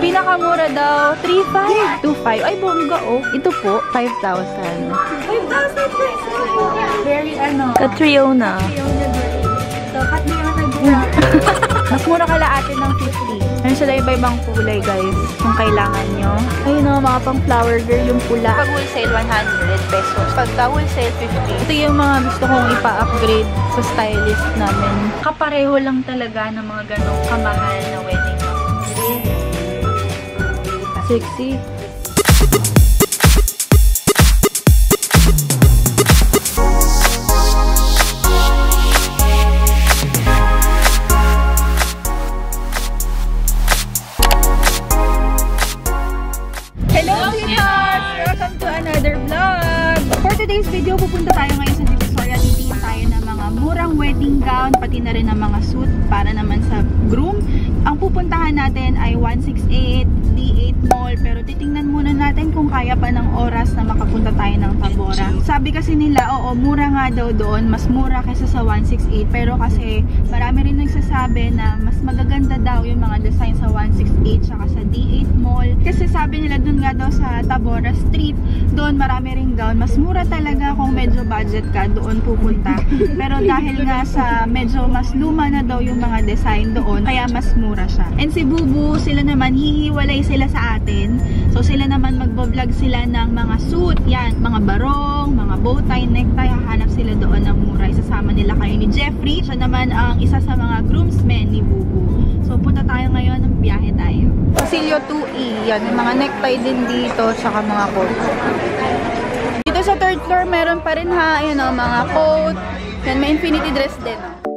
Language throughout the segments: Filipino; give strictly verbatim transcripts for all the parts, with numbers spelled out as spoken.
Pinakamura daw, three five. two five. Ay, bongga oh. Ito po, five thousand. five thousand pesos. Very ano. Catriona. So, cut mo yung nagura. Mas mura kala atin ng fifty. Ayun sila iba-ibang kulay, guys. Kung kailangan nyo. Ayun o, mga pang flower girl yung pula. Pag wholesale, one hundred pesos. Pagka wholesale, fifty. Ito yung mga gusto kong ipa-upgrade sa stylist namin. Kapareho lang talaga ng mga ganong kamahal na wedding gown. Sexy. Today's video, pupunta tayo ngayon sa Divisoria. Titingin tayo ng mga murang wedding gown, pati na rin ng mga suit para naman sa groom. Ang pupuntahan natin ay one sixty-eight D eight Mall, pero titingnan muna natin kung kaya pa ng oras na makapunta tayo ng Tabora. Sabi kasi nila, oo, mura nga daw doon, mas mura kaysa sa one sixty-eight, pero kasi marami rin nagsasabi na mas magaganda daw yung mga design sa one sixty-eight saka sa D eight Mall. Kasi sabi nila doon nga daw sa Tabora Street, doon marami ring gown, mas mura talaga kung medyo budget ka, doon pupunta. Pero dahil nga sa medyo mas luma na daw yung mga design doon, kaya mas mura siya. And si Bubu, sila naman, hihiwalay sila sa atin. So sila naman magbo-vlog sila ng mga suit, yan, mga barong, mga bowtie, necktie, hahanap sila doon ng mura. Isasama nila kayo ni Jeffrey. Siya naman ang isa sa mga groomsmen ni Bubu. So punta tayo ngayon, ng biyahe tayo. Pasilyo two E, yan, may mga necktie din dito, saka mga coat. Dito sa third floor, meron pa rin ha, ayun o, mga coat. Yan, may infinity dress din.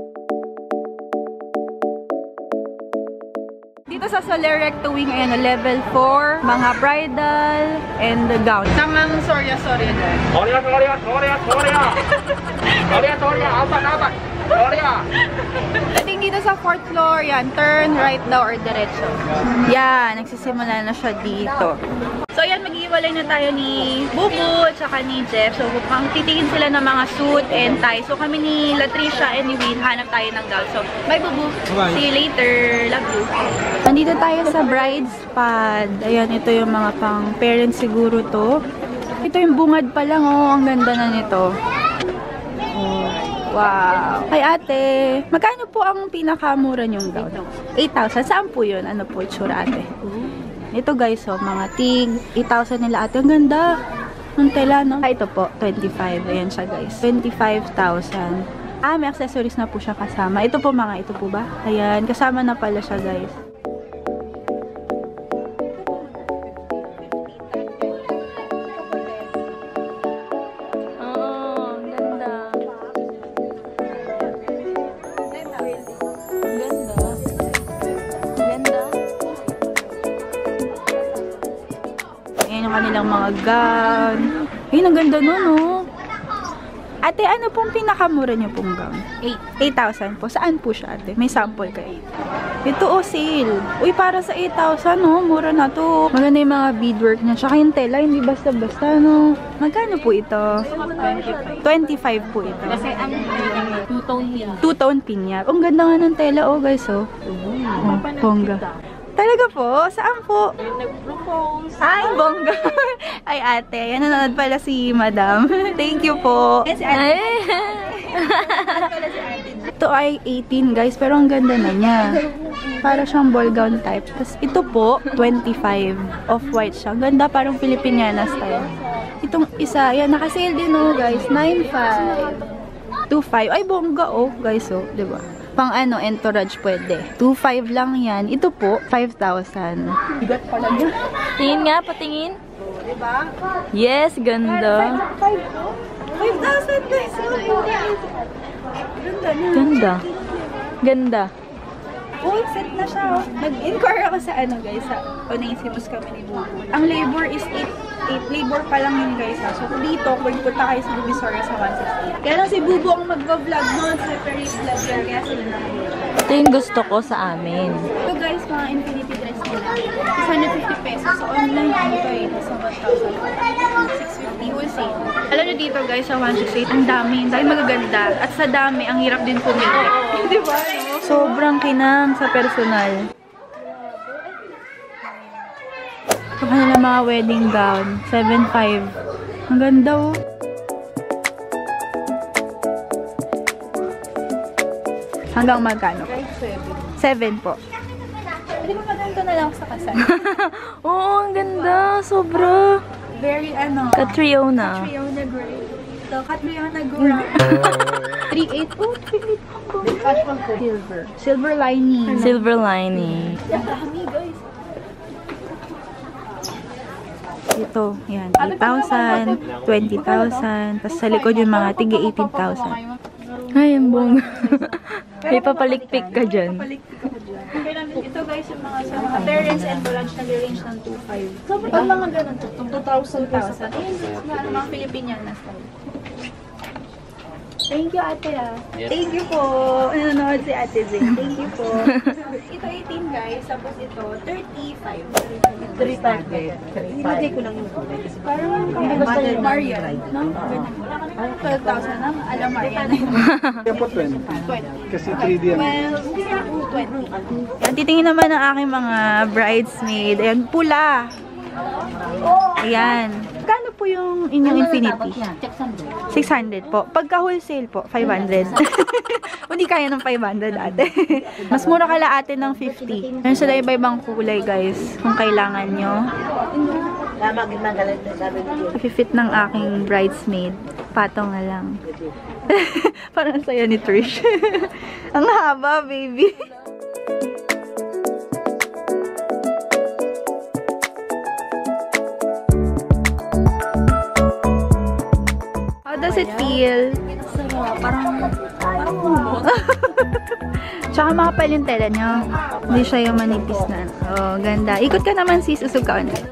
Dito sa Soler Recto Wing, ayan o, level four, mga bridal, and the gown. Tamang sorya, sorya dyan. Sorya, sorya, sorya, sorya! Sorya, sorya, apat, apat! Sorya! Dating dito sa fourth floor, yan, turn right daw or diretso. Yan, nagsisimula na siya dito. So yan, mag-iwalay na tayo ni Bubu at saka ni Jeff. So pang titingin sila ng mga suit and tie. So kami ni Latricia and ni Will, hanap tayo ng gown. So bye Bubu! Bye. See you later! Love you! Nandito tayo sa bride's pad. Ayan, ito yung mga pang parents siguro to. Ito yung bungad pa lang, oh. Ang ganda na nito. Oh. Wow! Hi ate! Magkano po ang pinakamura niyong gown? eight thousand. Saan po yun? Ano po itsura ate? Ito guys, oh, mga tig. eight thousand nila ate. Ang ganda! Ang tela, no? Ah, ito po, twenty-five. Ayan siya guys. twenty-five thousand. Ah, may accessories na po siya kasama. Ito po mga, ito po ba? Ayan, kasama na pala siya guys. Kanilang mga gown. Ayun, ang ganda nun, oh. Ate, ano pong pinakamura niyo pong gown? eight thousand po. Saan po siya, ate? May sample kayo. Ito, oh, sale. Uy, para sa eight thousand, oh. Mura na to. Maganda yung mga beadwork niya. Tsaka yung tela, hindi basta-basta, no. Magkano po ito? twenty-five po ito. Kasi ang two-tone pinya. Two-tone pinya. Ang ganda nga ng tela, oh, guys, oh. Oh, bongga. Talaga po? Saan po? Nag-propose. Ay, bongga. Ay, ate. Yan, nanonood pala si madam. Thank you po. Yes, ate. Ito ay eighteen, guys. Pero ang ganda na niya. Para siyang ball gown type. Tapos ito po, twenty-five. Off-white siya. Ganda, parang Filipiniana style. Itong isa, yan, nakasale din, oh, guys. nine five. two five. Ay, bongga, oh, guys, oh. Diba? Pang ano, entourage pwede. two five lang yan. Ito po, five thousand. Bigat pala niya. Tingin nga, patingin. Diba? Yes, ganda. five thousand guys. Ganda na. Ganda. Ganda. Uy, set na siya. Nag-inquire ako sa ano guys. Sa Onesimus kami ni Bubu. Ang labor is eight. eight labor pa lang yun guys ha. So dito, kung punta kayo sa Divisoria sa one sixty. Kaya lang si Bubu ang mag-vlog noon. Separate vlog yan. Kaya sila na. Ito yung gusto ko sa amin. Ito guys, mga infinity dress nila. six hundred fifty pesos. Sa online, ano to eh. Nasa one thousand. six fifty wholesale. Alam nyo dito guys, sa one sixty-eight, ang dami. Dahil magaganda. At sa dami, ang hirap din pumili. Di ba? No? Sobrang kinang sa personal. Ito kanila mga wedding gown. seven five. Ang ganda oh. Hanggang magkano? seven po. Pwede mo maganda na lang sa kasal. Oo, ang ganda. Sobra. Very ano. Catriona. Catriona gray. Ito, Catriona gray. three eight. Oh, three eight. Silver. Silver lining. Silver lining. Ang dami guys. Ito, yan. eight thousand, twenty thousand. Tapos sa likod yung mga tiga eighteen thousand. Ay, ang bong. May papalikpik ka dyan. Ito guys, yung mga sa mga parents and lunch nag-range ng two five. So, pag mga ganun, two thousand. Ayun, ano, mga Filipinianas. Thank you, ate ah. Yes. Thank you po. Nanonood si ate Zing. Thank you po. Ito eighteen guys, tapos ito thirty-five. thirty-five. Nilagay ko lang yung kulay. Parang yung Marian. No? twelve thousand na. Alam Marian na yun. Kaya po twenty. Kasi three D yan. Well, twenty. Yan, titingin naman ang aking mga bridesmaid. Ayan, pula. Ayan. Kano po yung inyong Infinity? six hundred po. Pagka wholesale po, five hundred. Hindi kaya ng five hundred ate. Mas mura kala ate ng fifty. Meron sila iba-ibang kulay guys. Kung kailangan nyo. I-fit ng aking bridesmaid. Patong na lang. Parang saya ni Trish. Ang haba, baby. How does it feel? Parang parang humot. Tsaka makapal yung tela nyo. Hindi siya yung manipis na. Oh, ganda. Ikot ka naman sis. Usog ka ulit.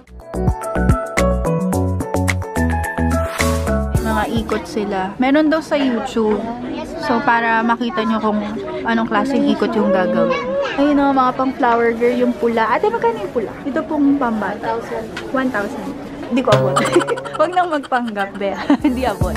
Mga ikot sila. Meron daw sa YouTube. So, para makita nyo kung anong klaseng ikot yung gagawin. Ayun o, mga pang flower girl yung pula. Ate, magkano yung pula? Ito pong pambata. one thousand. Hindi ko abot. Huwag nang magpanggap, be. Hindi abot.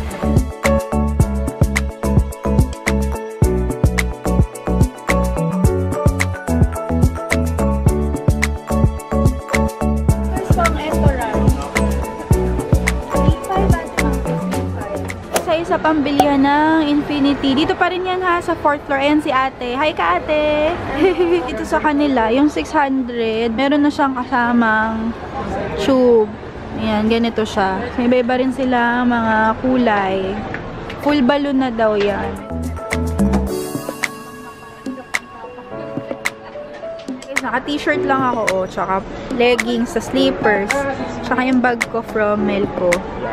Sa pambilihan ng Infinity. Dito pa rin yan ha, sa fourth floor. Ayan si ate. Hi ka ate! Dito sa kanila, yung six hundred, meron na siyang kasamang tube. Ayan, ganito siya. So, iba-iba rin sila mga kulay. Full balloon na daw yan. Naka-t-shirt lang ako, oh. Tsaka leggings, sa slippers. Tsaka yung bag ko from Melco.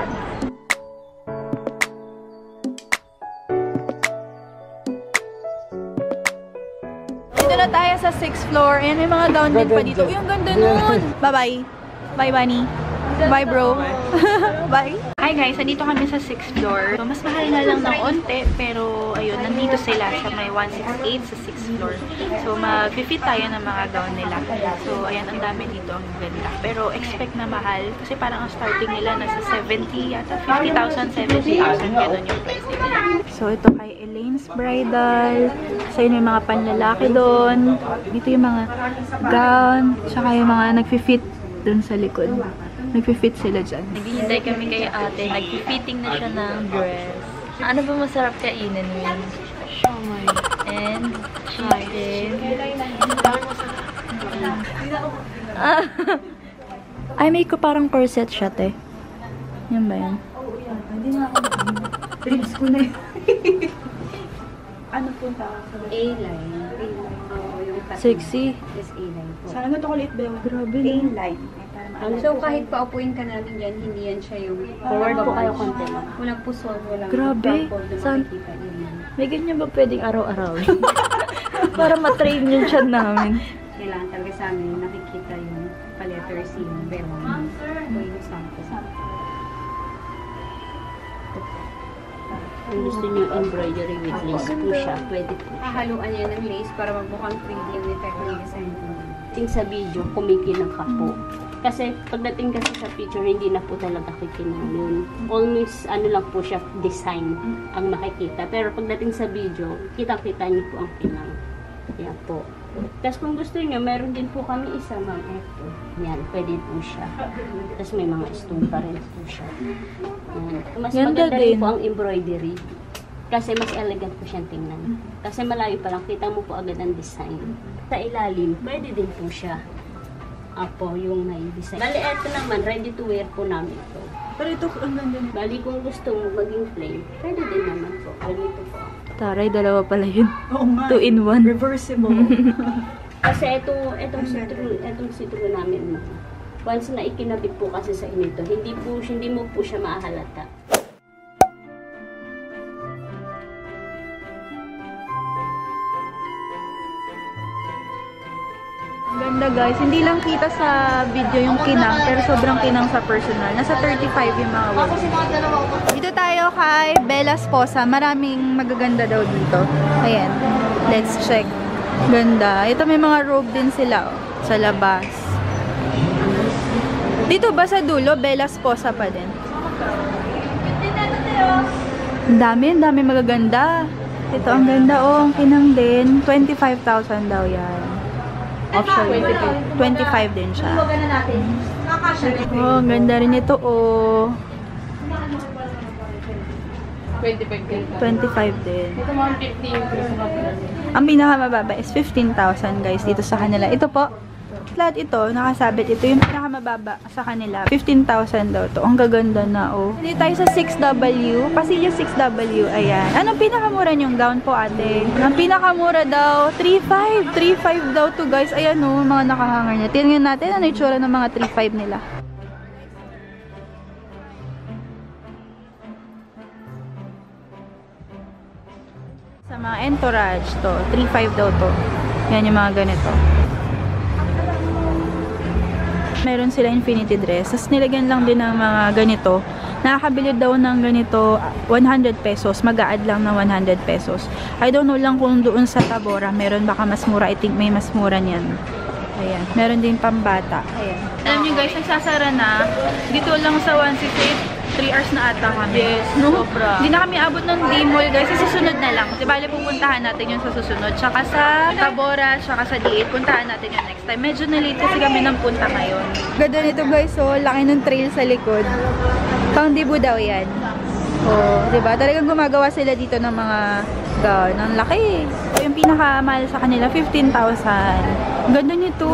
Dito na tayo sa sixth floor. Ayan, may mga gown din pa dito. Uy, ang ganda nun! Bye-bye! Bye, Bunny! Bye, bro! Bye! Hi guys, nandito kami sa sixth floor. So, mas mahal na lang ng onte, pero ayun, nandito sila sa may one sixty-eight sa sixth floor. So, mag-fit tayo ng mga gown nila. So, ayan, ang dami dito. Ang ganda. Pero, expect na mahal. Kasi parang ang starting nila nasa seventy yata. fifty thousand, seventy thousand. Ganun yung price nila. So, ito kay Elaine's Bridal. So, yun yung mga panlalaki doon. Dito yung mga gown. Tsaka yung mga nag-fit doon sa likod. Nag-fit sila dyan. Naghihintay kami kay ate. Nag-fitting na siya ng dress. Ano ba masarap kainin yun? Siomai. And chicken. Ay, may ko parang corset siya, te. Yan ba yan? Hindi na ako. Ribs ko na yun. Ano po tawag sa A-line. Sexy. Yes, A-line po. Sana ito kulit ba? Grabe. A-line. So, kahit paupuin ka namin dyan, hindi yan siya yung forward po kayo konti. Walang pusol, walang Grabe. Saan? May ganyan ba pwedeng araw-araw? Para matrain yung siya namin. Kailangan talaga sa amin, nakikita yung pa-letter C yung Veron. O yung sample. Kung gusto niyo embroidery with lace po siya, pwede po. Hahaluan yan ng lace para magmukhang three D yung effect ng design po. Ting sa video, kumikinang ka po. Kasi pagdating kasi sa picture, hindi na po talaga kikinang yun. Almost ano lang po siya, design ang makikita. Pero pagdating sa video, kitang-kita niyo po ang kinang. Yan po. Tapos kung gusto niyo, meron din po kami isa, ma'am. Ito. Yan, pwede po siya. Tapos may mga stone pa rin po siya. Yan. Mas Ganda maganda din. rin po ang embroidery. Kasi mas elegant po siyang tingnan. Kasi malayo pa lang, kita mo po agad ang design. Sa ilalim, pwede din po siya. Apo, yung may design. Bali, ito naman, ready to wear po namin ito. Pero ito, ang ganda. Bali, kung gusto mo maging plain, pwede din naman po. Ganito po. Taray, dalawa pala yun. Oo nga. Two in one. Reversible. Kasi ito, itong sitro, itong sitro namin mo. Once na ikinabit po kasi sa inito, hindi po, hindi mo po siya mahalata. Ganda guys, hindi lang kita sa video yung kinang, pero sobrang kinang sa personal. Nasa thirty-five yung mga wag. Dito tayo kay Bella Sposa. Maraming magaganda daw dito. Ayan, let's check. Ganda. Ito may mga robe din sila oh, sa labas. Dito ba sa dulo, Bella Sposa pa din? Ang dami, ang dami magaganda. Ito ang ganda oh, ang kinang din. twenty-five thousand daw yan. Option twenty-five din siya. Oh, ang ganda rin ito oh. twenty-five din. Ang pinakamababa is fifteen thousand guys dito sa kanila. Ito po, lahat ito, nakasabit. Ito yung pinakamababa sa kanila. fifteen thousand daw to. Ang gaganda na oh. Dito tayo sa six W. Pasilyo six W. Ayan. Anong pinakamura niyong gown po ate? Ang pinakamura daw, three five. three five daw to guys. Ayan oh, mga nakahanger niya. Tingnan natin ano yung itsura ng mga three five nila. Sa mga entourage to, three five daw to. Yan yung mga ganito. Meron sila infinity dress. Tapos nilagyan lang din ng mga ganito. Nakakabili daw ng ganito one hundred pesos. Mag-a-add lang ng one hundred pesos. I don't know lang kung doon sa Tabora meron baka mas mura. I think may mas mura niyan. Ayan. Meron din pambata. Ayan. Alam nyo guys, nagsasara na. Dito lang sa one sixty-eight, three hours na ata kami. Yes, no? Sobra. Hindi na kami abot ng D-Mall guys. Sa susunod na lang. Di bali pupuntahan natin yun sa susunod. Tsaka sa Tabora, tsaka sa D eight. Puntahan natin yun next time. Medyo na-late kasi kami ng punta ngayon. Ganda nito guys. So, laki ng trail sa likod. Pang Dibu daw yan. Oh, diba? Talagang gumagawa sila dito ng mga gown. Ang laki. So, yung pinakamahal sa kanila, fifteen thousand. Ganda nito.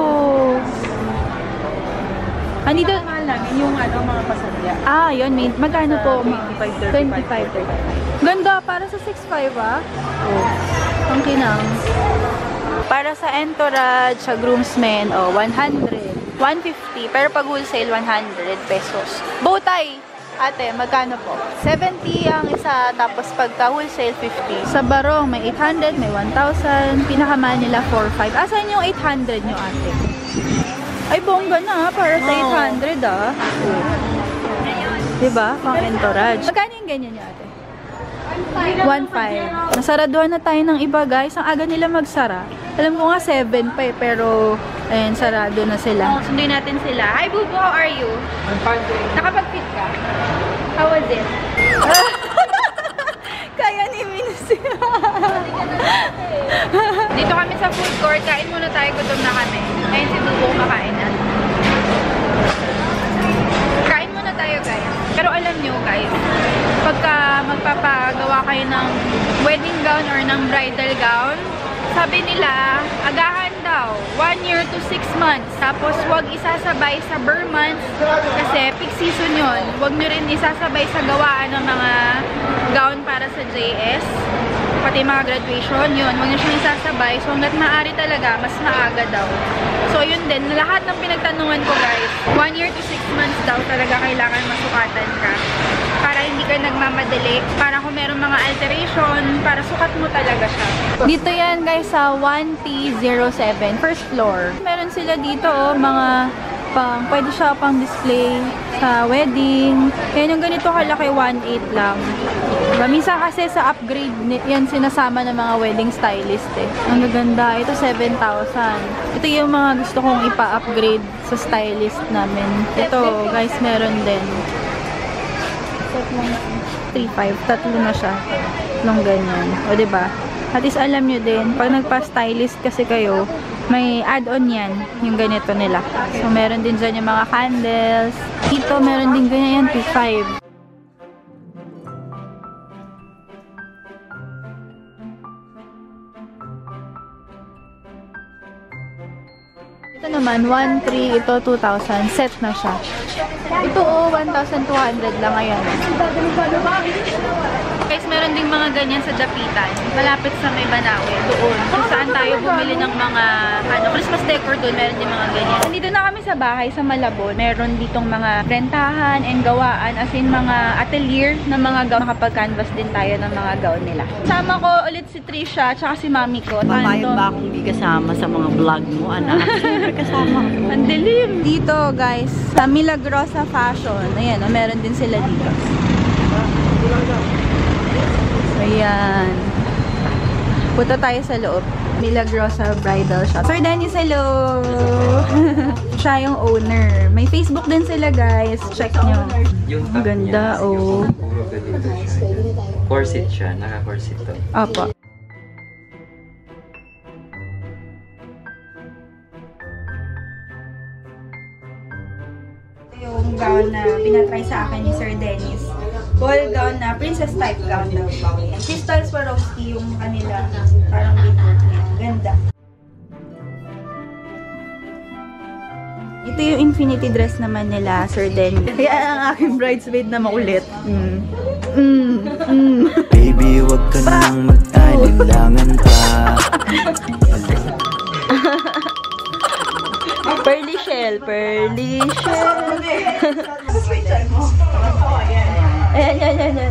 Andito, Mahal namin yung ano, mga pasadya. ah, yun. May, magkano po? twenty-five, twenty-five, thirty-five. Ganda, para sa six five ah. Oh, ang kinang. Para sa entourage, sa groomsmen, oh, one hundred. one fifty, pero pag wholesale, one hundred pesos. Bowtie, ate, magkano po? seventy ang isa, tapos pagka wholesale, fifty. Sa barong, may eight hundred, may one thousand. Pinakamahal nila, four five. Asan yung eight hundred nyo, ate? Ay, bongga na, para sa eight hundred ah. Oh. Diba? Pang entourage. Magkano yung ganyan nyo, ate? one five. Nasaraduhan na tayo ng iba, guys. Ang aga nila magsara. Alam ko nga seven pa eh, pero ayun, sarado na sila. Sunduin natin sila. Hi, Bubu, how are you? I'm fine. Nakapag-fit ka? How was it? Kaya ni Minus. Dito kami sa food court. Kain muna tayo. Gutom na kami. Ayun si Bubu makain na. Kain muna tayo, guys. Pero alam nyo, guys, pagka magpapagawa kayo ng wedding gown or ng bridal gown, sabi nila, agahan daw, one year to six months. Tapos, huwag isasabay sa ber months kasi peak season yun. Huwag nyo rin isasabay sa gawaan ng mga gown para sa J S. Pati mga graduation, yun. Huwag nyo siyang isasabay. So, hanggat maaari talaga, mas maaga daw. So, yun din. Lahat ng pinagtanungan ko, guys, one year to six months daw talaga kailangan masukatan ka. Para hindi ka nagmamadali. Para kung meron mga alteration, para sukat mo talaga siya. Dito yan, guys, sa one T zero seven. First floor. Meron sila dito, oh, mga pang, pwede siya pang display sa wedding. Yan yung ganito kalaki, one eight lang. Diba? Minsan kasi sa upgrade, yan sinasama ng mga wedding stylist eh. Ang gaganda. Ito, seven thousand. Ito yung mga gusto kong ipa-upgrade sa stylist namin. Ito, guys, meron din. three five. Tatlo na siya. Long ganyan. O, diba? At least alam nyo din, pag nagpa-stylist kasi kayo, may add-on yan, yung ganito nila. So, meron din dyan yung mga candles. Dito, meron din ganyan yan, two five. Ito naman, one three, ito two thousand. Set na siya. Ito oh, one thousand two hundred lang ngayon. Guys, meron ding mga ganyan sa Dapitan. Malapit sa may Banawe, doon. Kung saan tayo bumili ng mga ano, Christmas decor doon, meron din mga ganyan. Nandito na kami sa bahay, sa Malabon. Meron ditong mga rentahan and gawaan, as in mga atelier na mga gown. Makapag-canvas din tayo ng mga gown nila. Sama ko ulit si Trisha, tsaka si mami ko. Pamayag ba akong di kasama sa mga vlog mo, anak? Siyempre kasama ko. Ang dilim. Dito, guys, sa Milagrosa Fashion. Ayan, oh, meron din sila dito. Ayan. Punta tayo sa loob. Milagrosa Bridal Shop. Sir Dennis, hello! Siya yung owner. May Facebook din sila, guys. Check nyo. Ang ganda, oh. Corset siya. Naka-corset to. Opo. Yung gown na pinatry sa akin ni Sir Dennis. Ball gown na, princess type gown daw. Crystal Swarovski yung kanila. Parang beadwork niya. Ganda. Ito yung infinity dress naman nila, Sir Dennis. Kaya ang aking bridesmaid na makulit. Mm. Mm. Mm. Baby, wag ka nang mag-alinlangan pa. Pearly shell, pearly shell. Ayan, ayan, ayan, ayan.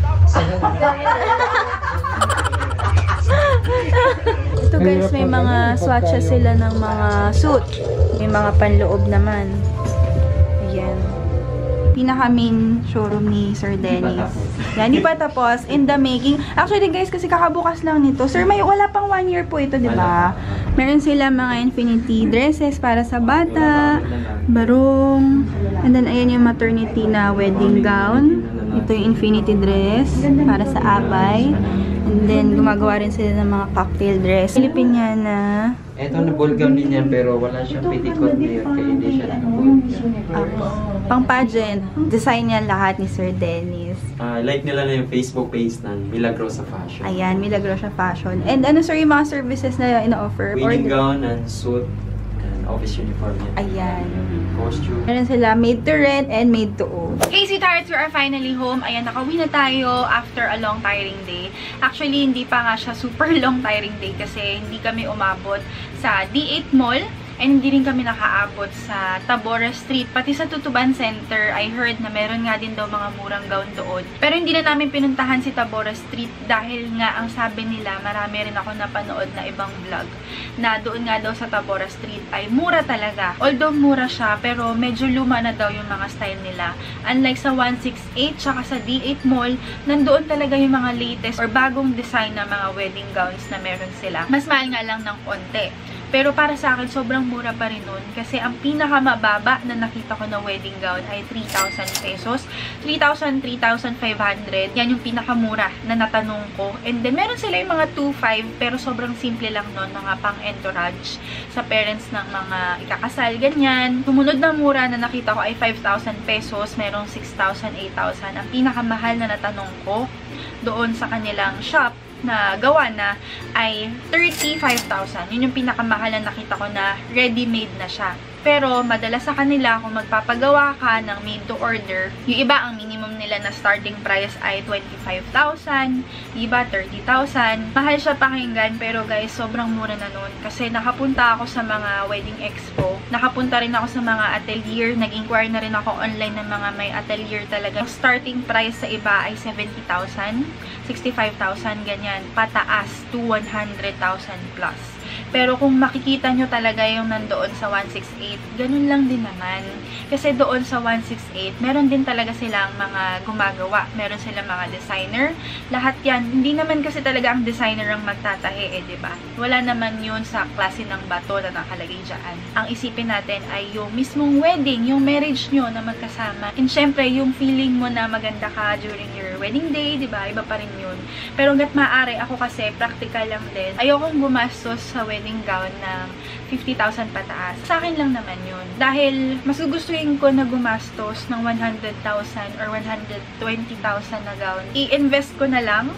Ito guys, may mga swatches sila ng mga suit. May mga panloob naman. Ayan. Pinaka main showroom ni Sir Dennis. Yan, hindi pa tapos. In the making. Actually guys, kasi kakabukas lang nito. Sir, may wala pang one year po ito, di ba? Meron sila mga infinity dresses para sa bata, barong, and then ayan yung maternity na wedding gown. Ito yung infinity dress para sa abay. And then gumagawa rin sila ng mga cocktail dress. Filipiniana. Ito na ball gown din yan, pero wala siyang petticoat layer, kaya hindi siya naka-ball gown. Pang pageant, design yan lahat ni Sir Dennis. Uh, like nila na yung Facebook page ng Milagrosa Fashion. Ayan, Milagrosa Fashion. And ano sir yung mga services na ina-offer? Wedding gown and suit and office uniform yan. Ayan. Costume. Meron sila made to rent and made to own. Hey sweethearts, we are finally home. Ayan, nakauwi na tayo after a long tiring day. Actually, hindi pa nga siya super long tiring day kasi hindi kami umabot sa D eight Mall. And hindi rin kami nakaabot sa Tabora Street. Pati sa Tutuban Center, I heard na meron nga din daw mga murang gown doon. Pero hindi na namin pinuntahan si Tabora Street dahil nga ang sabi nila, marami rin ako napanood na ibang vlog na doon nga daw sa Tabora Street ay mura talaga. Although mura siya, pero medyo luma na daw yung mga style nila. Unlike sa one sixty-eight tsaka sa D eight Mall, nandoon talaga yung mga latest or bagong design na mga wedding gowns na meron sila. Mas mahal nga lang ng konti. Pero para sa akin, sobrang mura pa rin nun. Kasi ang pinakamababa na nakita ko na wedding gown ay three thousand pesos. three thousand, three thousand five hundred. Yan yung pinakamura na natanong ko. And then, meron sila yung mga two five, pero sobrang simple lang nun. Mga pang-entourage sa parents ng mga ikakasal, ganyan. Sumunod na mura na nakita ko ay five thousand pesos. Merong six thousand, eight thousand. Ang pinakamahal na natanong ko doon sa kanilang shop na gawa na ay thirty-five thousand. Yun yung pinakamahal na nakita ko na ready-made na siya. Pero madalas sa kanila kung magpapagawa ka ng made to order, yung iba ang minimum nila na starting price ay twenty-five thousand, iba thirty thousand. Mahal siya pakinggan pero guys, sobrang mura na nun. Kasi nakapunta ako sa mga wedding expo, nakapunta rin ako sa mga atelier, nag-inquire na rin ako online ng mga may atelier talaga. Yung starting price sa iba ay seventy thousand, sixty-five thousand, ganyan, pataas to one hundred thousand plus. Pero kung makikita nyo talaga yung nandoon sa one sixty-eight, ganun lang din naman. Kasi doon sa one sixty-eight, meron din talaga silang mga gumagawa. Meron silang mga designer. Lahat yan. Hindi naman kasi talaga ang designer ang magtatahi eh, diba? Wala naman yun sa klase ng bato na nakalagay dyan. Ang isipin natin ay yung mismong wedding, yung marriage nyo na magkasama. And syempre, yung feeling mo na maganda ka during your wedding day, diba? Iba pa rin yun. Pero hanggat maaari, ako kasi practical lang din. Ayokong gumastos sa wedding gown ng fifty thousand pataas. Sa akin lang naman yun. Dahil mas gugustuhin ko na gumastos ng one hundred thousand or one hundred twenty thousand na gown. I-invest ko na lang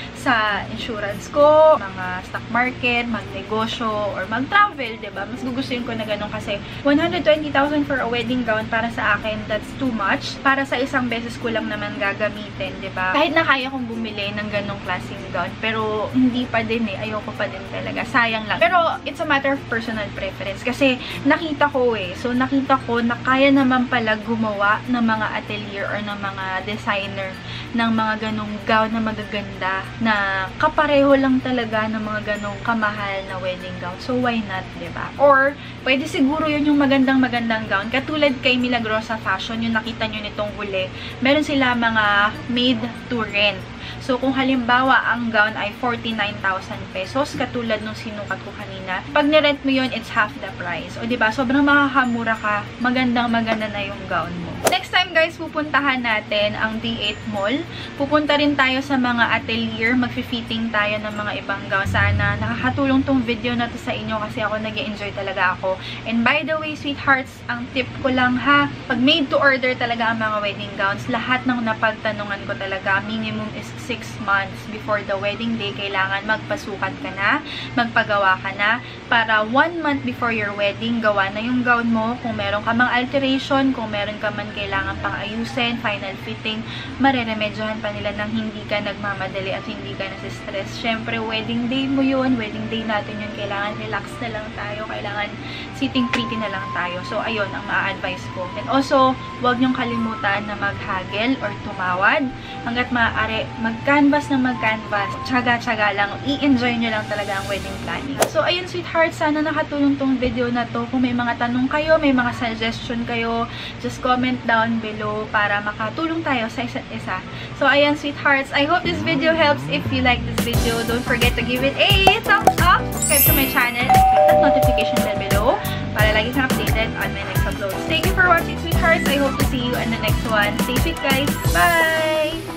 sa insurance ko, mga stock market, magnegosyo, or mag-travel, diba? Mas gugustuhin ko na ganun kasi one hundred twenty thousand for a wedding gown, para sa akin, that's too much. Para sa isang beses ko lang naman gagamitin, diba? Kahit na kaya kong bumili ng ganung klaseng gown, pero hindi pa din eh. Ayoko pa din talaga. Sayang lang. Pero, it's a matter of personal preference. Kasi, nakita ko eh. So, nakita ko na kaya naman pala gumawa ng mga atelier or ng mga designer ng mga ganung gown na magaganda na kapareho lang talaga ng mga ganong kamahal na wedding gown. So, why not, diba? Or, pwede siguro yun yung magandang-magandang gown. Katulad kay Milagrosa Fashion, yung nakita nyo nitong huli, meron sila mga made to rent. So, kung halimbawa, ang gown ay forty-nine thousand pesos, katulad nung sinukat ko kanina, pag nirent mo yun, it's half the price. O, diba? Sobrang makakamura ka, magandang-maganda na yung gown mo. Next time, guys, pupuntahan natin ang D eight Mall. Pupunta rin tayo sa mga atelier, magfi-fitting tayo ng mga ibang gown. Sana nakakatulong tong video na to sa inyo kasi ako nag-enjoy talaga ako. And by the way, sweethearts, ang tip ko lang ha, pag made to order talaga ang mga wedding gowns, lahat ng napagtanungan ko talaga, minimum is six months before the wedding day, kailangan magpasukat ka na, magpagawa ka na, para one month before your wedding, gawa na yung gown mo. Kung meron ka mang alteration, kung meron ka man kailangan pang ayusin, final fitting, mareremedyohan pa nila nang hindi ka nagmamadali at hindi ka nasistress. Syempre, wedding day mo yun, wedding day natin yun, kailangan relax na lang tayo, kailangan sitting pretty na lang tayo. So, ayun ang ma-advise ko. And also, huwag niyong kalimutan na maghagel or tumawad. Hanggat maaari, mag-canvas na mag-canvas, tsaga-tsaga lang, i-enjoy nyo lang talaga ang wedding planning. So, ayun sweetheart, sana nakatulong tong video na to. Kung may mga tanong kayo, may mga suggestion kayo, just comment down below para makatulong tayo sa isa't isa. So, ayan sweethearts, I hope this video helps. If you like this video, don't forget to give it a thumbs up, subscribe to my channel, and click that notification bell below para lagi kang updated on my next uploads. Thank you for watching sweethearts. I hope to see you in the next one. Stay fit guys. Bye!